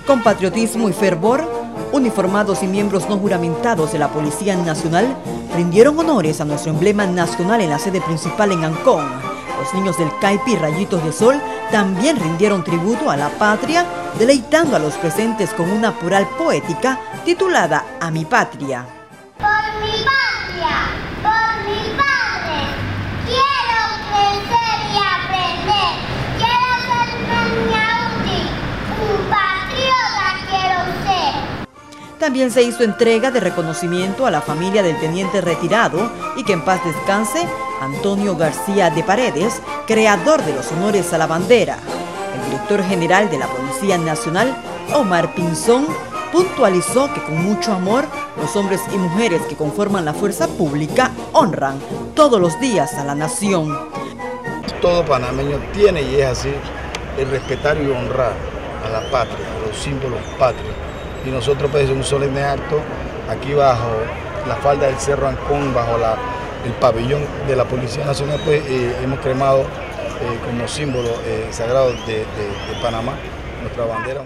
Con patriotismo y fervor, uniformados y miembros no juramentados de la Policía Nacional rindieron honores a nuestro emblema nacional en la sede principal en Ancón. Los niños del Caipi Rayitos de Sol también rindieron tributo a la patria, deleitando a los presentes con una plural poética titulada A mi patria. Por mi patria, por mi padre, quiero crecer y aprender, quiero ser niña útil, un patriota quiero ser. También se hizo entrega de reconocimiento a la familia del teniente retirado y que en paz descanse Antonio García de Paredes, creador de los honores a la bandera. El director general de la Policía Nacional, Omar Pinzón, puntualizó que con mucho amor los hombres y mujeres que conforman la fuerza pública honran todos los días a la nación. Todo panameño tiene, y es así, el respetar y honrar a la patria, a los símbolos patrios. Y nosotros pues en un solemne acto, aquí bajo la falda del Cerro Ancón, bajo el pabellón de la Policía Nacional, pues hemos cremado como símbolo sagrado de Panamá, nuestra bandera.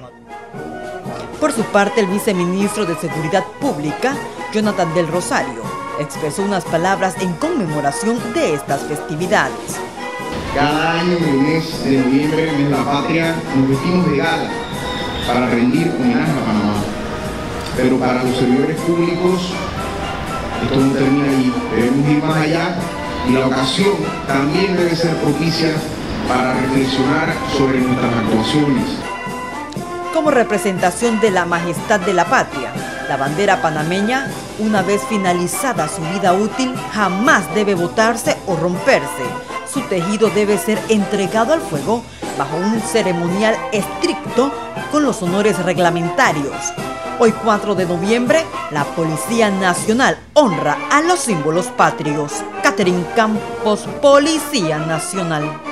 Por su parte, el viceministro de Seguridad Pública, Jonathan del Rosario, expresó unas palabras en conmemoración de estas festividades. Cada año en el mes de noviembre, mes de la patria, nos vestimos de gala para rendir homenaje a Panamá. Pero para los servidores públicos, esto no termina ahí, debemos ir más allá y la ocasión también debe ser propicia para reflexionar sobre nuestras actuaciones. Como representación de la majestad de la patria, la bandera panameña, una vez finalizada su vida útil, jamás debe botarse o romperse. Su tejido debe ser entregado al fuego bajo un ceremonial estricto con los honores reglamentarios. Hoy 4 de noviembre, la Policía Nacional honra a los símbolos patrios. Catherine Campos, Policía Nacional.